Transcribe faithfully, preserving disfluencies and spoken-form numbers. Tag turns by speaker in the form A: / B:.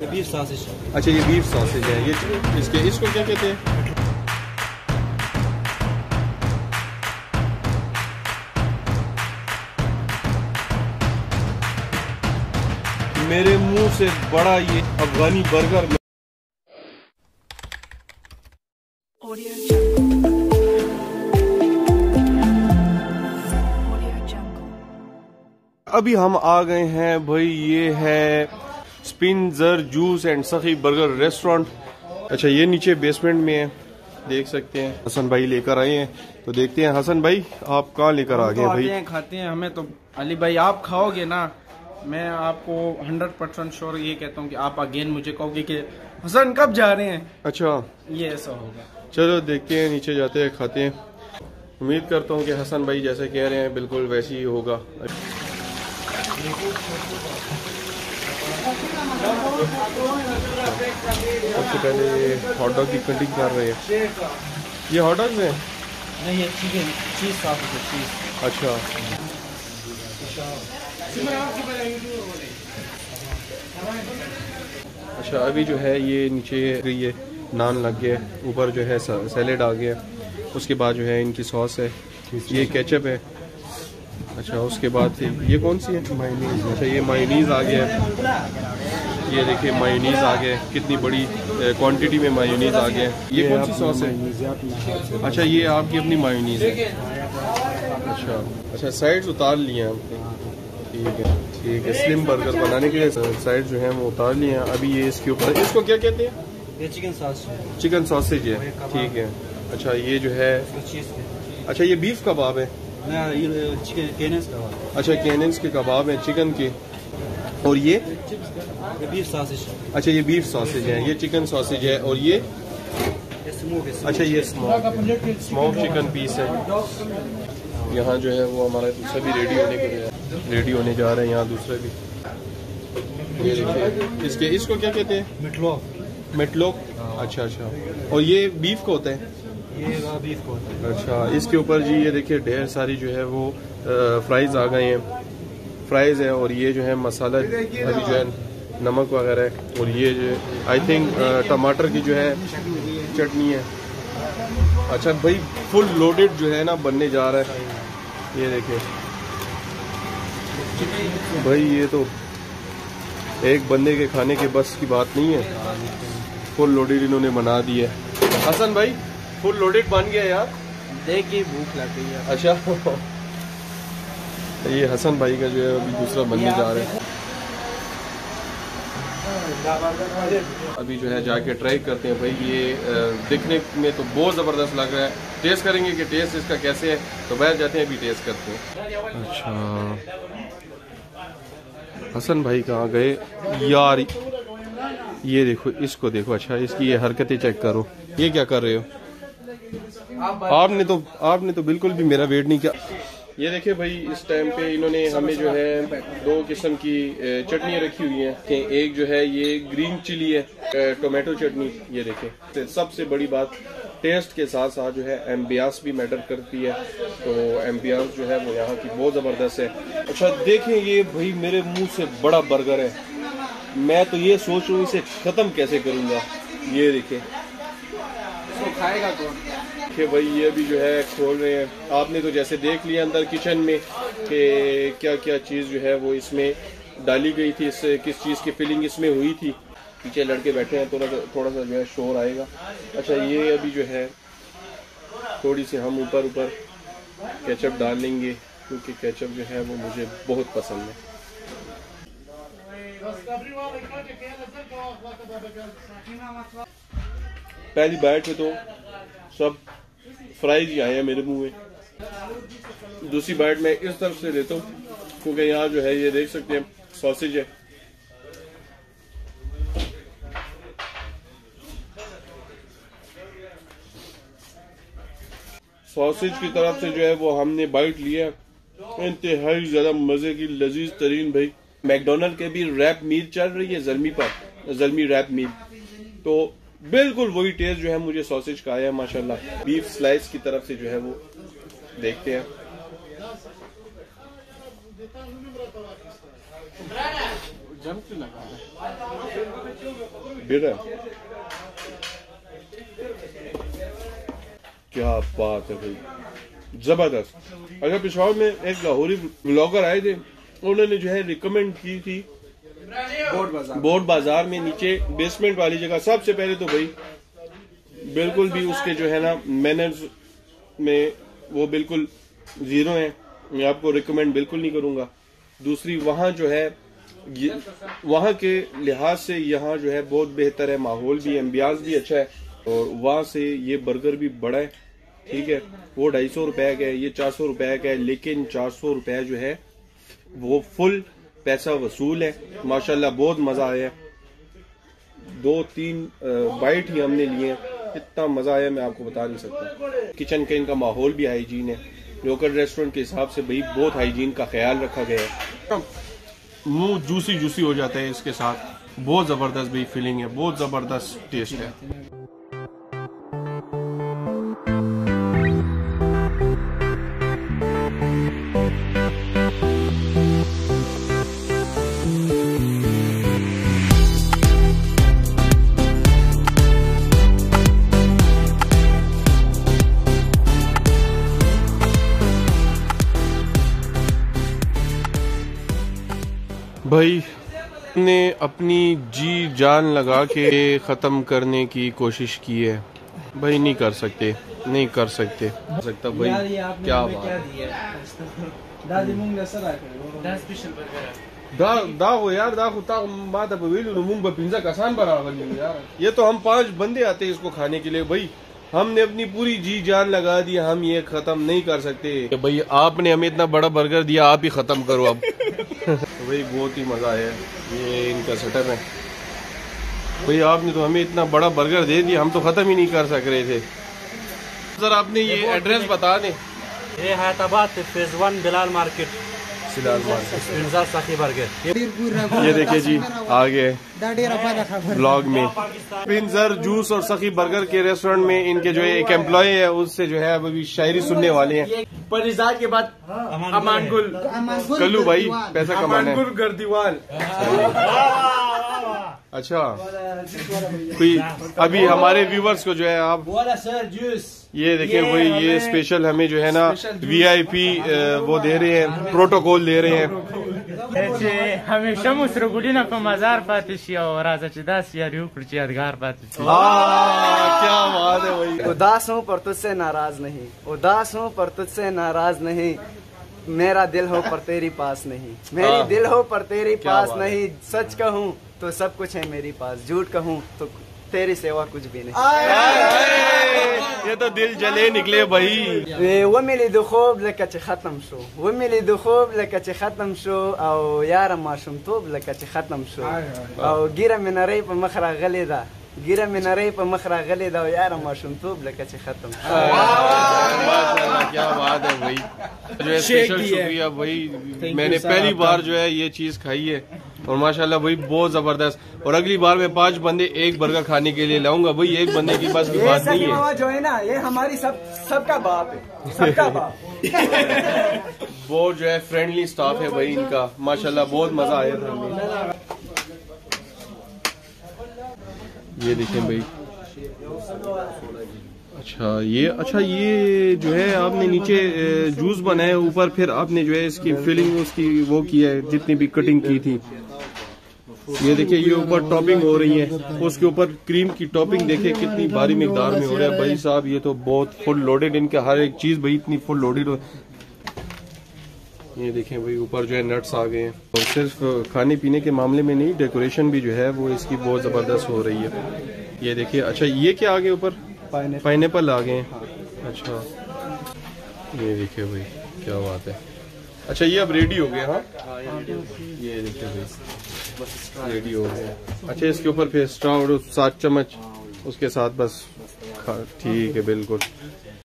A: Beef sausage.
B: अच्छा ये beef sausage है, ये इसके इसको क्या कहते हैं? मेरे मुंह से बड़ा ये अफगानी बर्गर। अभी हम आ गए हैं भाई, ये है स्पिनजर juice and Sakhi burger restaurant. अच्छा ये नीचे बेसमेंट में है, देख सकते हैं। हसन भाई लेकर आए हैं, तो देखते हैं हसन भाई आप कहाँ लेकर आ गए
C: तो
B: भाई?
C: हैं, खाते हैं हमें तो अली भाई आप खाओगे ना, मैं आपको हंड्रेड परसेंट श्योर ये कहता हूँ कि आप अगेन मुझे कहोगे कि हसन कब जा रहे हैं। अच्छा ये ऐसा होगा। चलो देखते हैं, नीचे जाते हैं, खाते हैं। उम्मीद करता हूँ कि हसन भाई जैसे कह रहे हैं बिल्कुल वैसे ही होगा। सबसे पहले हॉट डॉग की कटिंग कर रहे हैं। ये हॉट डॉग्स हैं?
A: नहीं ये चिकन चीज साफ है चीज।
B: अच्छा अच्छा अभी जो है ये नीचे ये नान लग गया, ऊपर जो है सैलेड आ गया, उसके बाद जो है इनकी सॉस है, ये केचप है। अच्छा उसके बाद ये कौन सी है? मायोनीज। अच्छा ये मायोनीज आ गया है, ये देखिए मायोनीज आ गया, कितनी बड़ी क्वांटिटी में मायोनीज आ गया। ये कौन सी सॉस है? अच्छा ये आपकी अपनी मायोनीज है। अच्छा अच्छा साइड्स उतार लिए हैं आपने, ठीक है ठीक है। स्लिम बर्गर बनाने के लिए साइड जो है वो उतार लिए हैं। अभी ये इसके ऊपर, इसको क्या कहते हैं?
A: ये चिकन सॉस,
B: चिकन सॉसेज है, ठीक है। अच्छा ये जो है, अच्छा ये बीफ कबाब है?
A: चिकन केनेस कबाब।
B: अच्छा केनेस के कबाब हैं चिकन के। और ये
A: ये बीफ सॉसेज।
B: अच्छा ये बीफ सॉसेज है, ये चिकन सॉसेज है। और ये अच्छा ये स्मोक स्मोक चिकन पीस है। यहाँ जो है वो हमारा दूसरा भी रेडी होने के रेडी होने जा रहे हैं। यहाँ दूसरा भी ये देखिए, इसके इसको क्या कहते हैं?
A: मिटलोक।
B: मिटलोक, अच्छा अच्छा। और ये बीफ का होता है?
A: ये बीफ का होता है।
B: अच्छा इसके ऊपर जी ये देखिए ढेर सारी जो है वो फ्राइज आ गए हैं, फ्राइज है। और ये जो है मसाला अभी जो है नमक वगैरह है। और ये जो आई थिंक टमाटर की जो है चटनी है। अच्छा भाई फुल लोडेड जो है ना बनने जा रहा है, ये देखिए भाई, ये तो एक बंदे के खाने के बस की बात नहीं है। फुल लोडेड इन्होंने बना दी है। हसन भाई फुल लोडेड बन गया यार,
C: देख के भूख लग गई है।
B: अच्छा ये हसन भाई का जो है अभी दूसरा बनने जा रहा है। अभी जो है जाके ट्राई करते हैं भाई। ये दिखने में तो बहुत ज़बरदस्त लग रहा है, टेस्ट करेंगे कि टेस्ट इसका कैसे है। तो बाहर जाते हैं, अभी टेस्ट करते हैं। अच्छा हसन भाई कहाँ गए यार? ये देखो, इसको देखो। अच्छा इसकी ये हरकतें चेक करो, ये क्या कर रहे हो? आपने तो आपने तो बिल्कुल भी मेरा वेट नहीं किया। ये देखिए भाई, इस टाइम पे इन्होंने हमें जो है दो किस्म की चटनियाँ रखी हुई हैं। एक जो है ये ग्रीन चिली है, टोमेटो चटनी। ये देखिए, सबसे बड़ी बात टेस्ट के साथ साथ जो है एम्बियंस भी मैटर करती है। तो एम्बियंस जो है वो यहाँ की बहुत ज़बरदस्त है। अच्छा देखें, ये भाई मेरे मुंह से बड़ा बर्गर है, मैं तो ये सोच रहा हूँ इसे ख़त्म कैसे करूँगा। ये देखिए,
C: तो खाएगा कौन?
B: कि भाई ये भी जो है खोल रहे हैं। आपने तो जैसे देख लिया अंदर किचन में कि क्या क्या चीज़ जो है वो इसमें डाली गई थी, इससे किस चीज़ की फिलिंग इसमें हुई थी। पीछे लड़के बैठे हैं, थोड़ा सा थोड़ा सा जो है शोर आएगा। अच्छा ये अभी जो है थोड़ी सी हम ऊपर ऊपर केचप डाल लेंगे, क्योंकि केचप जो है वो मुझे बहुत पसंद है। पहली बाइट में तो सब फ्राइज ही आए हैं मेरे मुंह में। दूसरी बाइट में इस तरफ से लेता हूँ, क्योंकि यहाँ जो है ये देख सकते हैं सॉसेज है। सॉसेज की तरफ से जो है वो हमने बाइट लिया, इंतहाई ज्यादा मजे की लजीज तरीन। भाई मैकडोनल्ड के भी रैप मील चल रही है जल्मी पर, जल्मी रैप मील, तो बिल्कुल वही टेस्ट जो है मुझे सॉसेज का आया माशाल्लाह। बीफ स्लाइस की तरफ से जो है वो देखते हैं। बेटा क्या बात है भाई, जबरदस्त। अच्छा, पिशावर में एक लाहौरी ब्लॉगर आए थे, उन्होंने जो है रिकमेंड की थी बोर्ड बाजार, बोर्ड बाजार में नीचे बेसमेंट वाली जगह। सबसे पहले तो भाई बिल्कुल भी उसके जो है ना मैनर्स में वो बिल्कुल जीरो है, मैं आपको रिकमेंड बिल्कुल नहीं करूंगा। दूसरी वहाँ जो है वहाँ के लिहाज से यहाँ जो है बहुत बेहतर है, माहौल भी, एम्बियाज भी अच्छा है, और वहाँ से ये बर्गर भी बड़ा है, ठीक है। वो ढाई सौ रुपए का है, ये चार सौ रुपए का है, लेकिन चार सौ रुपए जो है वो फुल पैसा वसूल है। माशाल्लाह बहुत मजा आया, दो तीन बाइट ही हमने लिए, इतना मजा आया मैं आपको बता नहीं सकता। किचन का इनका माहौल भी हाइजीन है, लोकल रेस्टोरेंट के हिसाब से भाई बहुत हाइजीन का ख्याल रखा गया है। मुंह जूसी जूसी हो जाता है इसके साथ, बहुत जबरदस्त भाई फीलिंग है, बहुत जबरदस्त टेस्ट है। भाई ने अपनी जी जान लगा के ख़त्म करने की कोशिश की है, भाई नहीं कर सकते, नहीं कर सकते सकता भाई। क्या दागो यार, दागो बात पिंजा कसान बराबर यार। ये तो हम पांच बंदे आते हैं इसको खाने के लिए, भाई हमने अपनी पूरी जी जान लगा दी, हम ये खत्म नहीं कर सकते। भाई आपने हमें इतना बड़ा बर्गर दिया, आप ही खत्म करो अब। तो भाई बहुत ही मजा आया, ये इनका सेटअप है। भाई आपने तो हमें इतना बड़ा बर्गर दे दिया, हम तो खत्म ही नहीं कर सक रहे थे। सर आपने ये एड्रेस बता दें।
A: ये Hyderabad phase one Bilal market, पिंजर सखी बर्गर।
B: ये देखिए जी आगे ब्लॉग में पिंजर जूस और सखी बर्गर के रेस्टोरेंट में इनके जो है एक एम्प्लॉय है, उससे जो है अभी शायरी सुनने वाले हैं।
C: परिजा के बाद अमानगुल
B: कल्लू भाई पैसा कमाना है।
C: गर्दीवाल।
B: अच्छा, कोई अभी हमारे व्यूवर्स को जो है आप ये देखिए भाई, ये स्पेशल हमें जो है ना वीआईपी वो दे रहे हैं, प्रोटोकॉल दे रहे हैं।
D: हमेशा मुसरगुलिना पे मजार पाते शी और राजा चिदास यारियों कुछ यादगार पाते शी।
B: क्या बात है भाई।
E: उदास हूँ पर तुझसे नाराज नहीं, उदास हूँ पर तुझसे नाराज नहीं, मेरा दिल हो पर तेरी पास नहीं, मेरी दिल हो पर तेरी पास नहीं, सच कहूँ तो सब कुछ है मेरी पास, झूठ कहूँ तो तेरी सेवा कुछ भी नहीं।
B: ये तो दिल जले निकले भाई।
E: वो मिली दुखोब लकच खत्म शो, वो मिली दुखोब लकच खत्म शो, और यार माशुम तोब लकच खत्म शो, और गिरा में नरे पर मखरा गले दा, गिरा में नरे पर मखरा गले दा, यार माशुम तोब लकच खत्म।
B: क्या बात है भाई, जो है स्पेशल शुक्रिया भाई, मैंने पहली बार जो है ये चीज खाई है और माशाल्लाह भाई बहुत जबरदस्त। और अगली बार मैं पांच बंदे एक बर्गर खाने के लिए लाऊंगा भाई, एक बंदे की बस की बात नहीं है।
E: जो है ना ये हमारी सब सबका बाप है, सबका बाप।
B: वो जो है फ्रेंडली स्टाफ है भाई इनका, माशाल्लाह बहुत मजा आया था हमें। ये देखें भाई, अच्छा ये अच्छा ये जो है आपने नीचे जूस बनाया, ऊपर फिर आपने जो है इसकी फिलिंग उसकी वो किया है, जितनी भी कटिंग की थी। ये देखिए ये ऊपर टॉपिंग हो रही है, उसके ऊपर क्रीम की टॉपिंग देखिए कितनी भारी मिकदार में हो रहा है भाई साहब। ये तो बहुत फुल लोडेड, इनका हर एक चीज भाई इतनी फुल लोडेड हो। ये देखें भाई ऊपर जो है नट्स आ गए हैं, और सिर्फ खाने पीने के मामले में नहीं, डेकोरेशन भी जो है वो इसकी बहुत जबरदस्त हो रही है। ये देखिए, अच्छा ये क्या आ गए ऊपर, पाइनएप्पल आ गए। अच्छा ये देखिए भाई क्या बात है। अच्छा ये अब रेडी हो गया। हाँ ये देखिए भाई रेडी हो गया। अच्छा इसके ऊपर फिर स्ट्रॉ और सात चम्मच उसके साथ बस, ठीक है बिल्कुल।